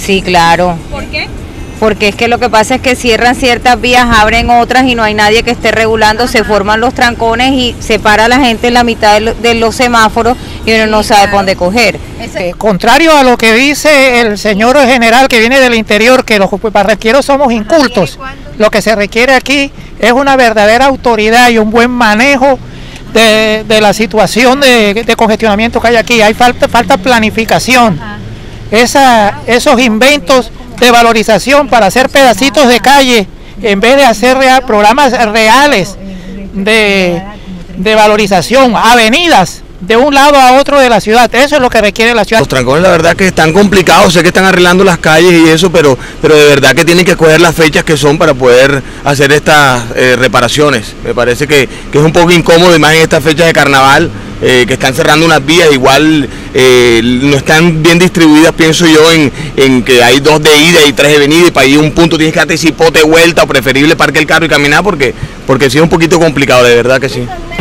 Sí, claro. ¿Por qué? Porque es que lo que pasa es que cierran ciertas vías, abren otras y no hay nadie que esté regulando, se forman los trancones y se para la gente en la mitad de los semáforos y uno no sabe por dónde coger. Contrario a lo que dice el señor general que viene del interior, que los barranquilleros somos incultos, lo que se requiere aquí es una verdadera autoridad y un buen manejo de la situación de congestionamiento que hay aquí. Hay falta planificación. Esos inventos de valorización para hacer pedacitos de calle en vez de hacer programas reales de valorización, avenidas de un lado a otro de la ciudad. Eso es lo que requiere la ciudad. Los trancones la verdad que están complicados, sé que están arreglando las calles y eso, pero de verdad que tienen que coger las fechas que son para poder hacer estas reparaciones. Me parece que es un poco incómodo, más en estas fechas de carnaval, que están cerrando unas vías, igual no están bien distribuidas, pienso yo, en que hay 2 de ida y 3 de venida, y para ir a un punto tienes que darte cipote vuelta, o preferible parque el carro y caminar, porque sí es un poquito complicado, de verdad que sí.